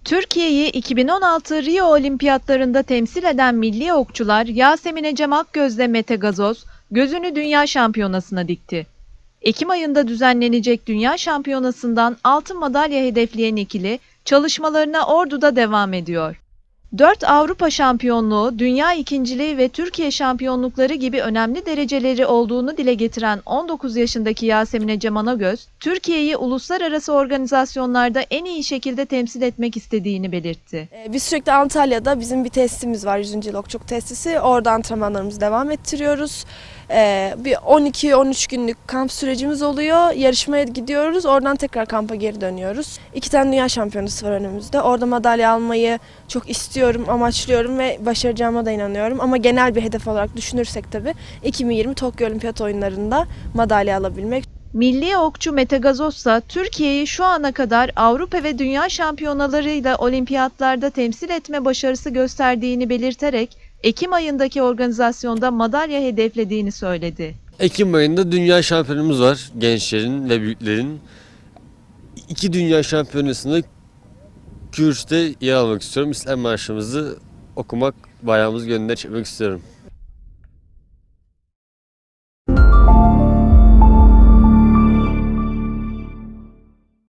Türkiye'yi 2016 Rio Olimpiyatlarında temsil eden milli okçular Yasemin Ecem Akgöz'le Mete Gazoz gözünü Dünya Şampiyonası'na dikti. Ekim ayında düzenlenecek Dünya Şampiyonası'ndan altın madalya hedefleyen ikili çalışmalarına Ordu'da devam ediyor. 4 Avrupa şampiyonluğu, dünya ikinciliği ve Türkiye şampiyonlukları gibi önemli dereceleri olduğunu dile getiren 19 yaşındaki Yasemin Ecem Akgöz, Türkiye'yi uluslararası organizasyonlarda en iyi şekilde temsil etmek istediğini belirtti. Biz sürekli Antalya'da bizim bir tesisimiz var, 100. yıl okçuluk tesisi. Orada antrenmanlarımızı devam ettiriyoruz. Bir 12-13 günlük kamp sürecimiz oluyor. Yarışmaya gidiyoruz. Oradan tekrar kampa geri dönüyoruz. 2 tane dünya şampiyonası var önümüzde. Orada madalya almayı çok istiyorum, amaçlıyorum ve başaracağıma da inanıyorum. Ama genel bir hedef olarak düşünürsek tabii 2020 Tokyo Olimpiyat Oyunları'nda madalya alabilmek. Milli okçu Mete Gazoz ise Türkiye'yi şu ana kadar Avrupa ve Dünya şampiyonalarıyla olimpiyatlarda temsil etme başarısı gösterdiğini belirterek Ekim ayındaki organizasyonda madalya hedeflediğini söyledi. Ekim ayında dünya şampiyonumuz var, gençlerin ve büyüklerin. 2 dünya şampiyonasında kürsüde yer almak istiyorum. İstiklal Marşımızı okumak, bayrağımızı göndermek istiyorum.